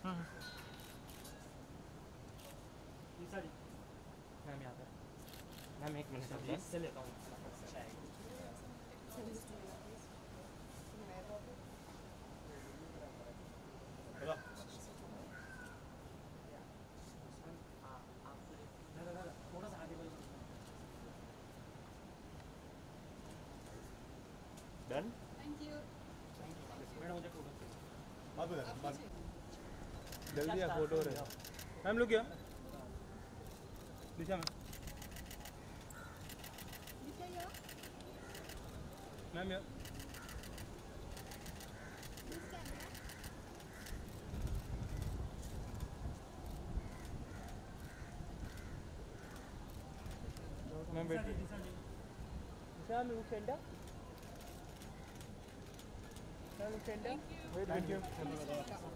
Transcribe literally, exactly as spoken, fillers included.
Ma'am यहाँ पे ma'am एक मिनट अभी इससे लेता हूँ थोड़ा सा आगे डन थैंक यू। मैडम मुझे फोटो बात बता बात जल्दी आ फोटो रहे मैम लोग क्या दिशा मैम दिशा या मैम यार this camera ma'am wait Disha ma'am look centre ma'am look centre thank you. Thank you